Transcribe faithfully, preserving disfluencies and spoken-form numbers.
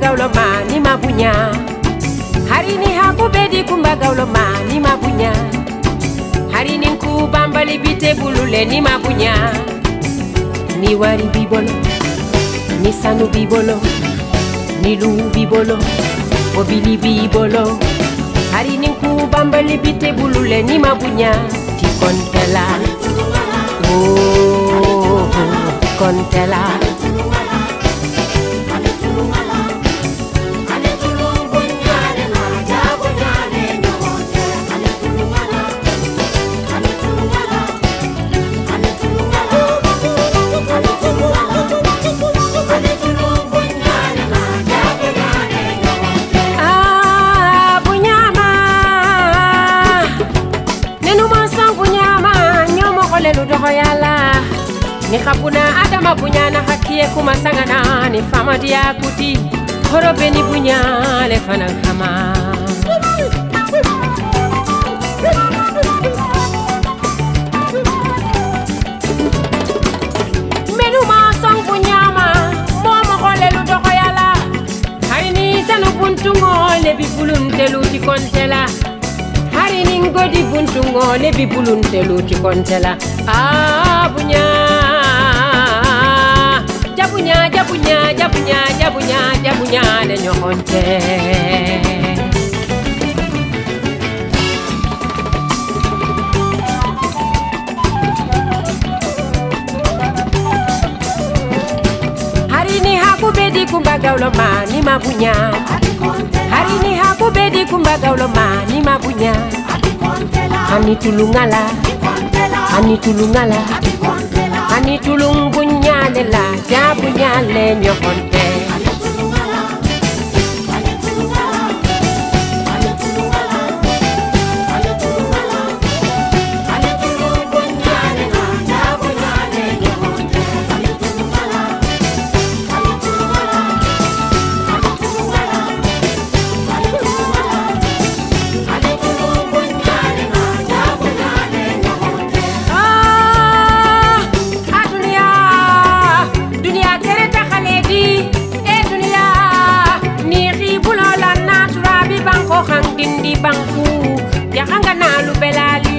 gaulo mani mabunya harini hakubedi kumba gaulo mani mabunya harini nkubambali bite bulule ni mabunya ni wari bibolo ni sanu bibolo ni lu bibolo obili bibolo harini nkubambali bite bulule ni mabunya ti kontela oh kontela ni kapuna adama bunya na hakie kumasangana ni fama dia kuti horobe ni bunya le fana kama menu ma song bunya ma momo kole lu doko yala haini sanu buntungo le bi bulunte lu ti kontela harini ngodi buntungo le bi bulunte lu ti kontela ah bunya jabunya jabunya jabunya jabunya jabunya le nyokonte harini hakubedi kumba gaulo mani mabunya harini hakubedi kumba gaulo mani mabunya ani tulungala ani tulungala ani tulung bunyale la jabunyale nyokonte bangku ya kanga na lu belali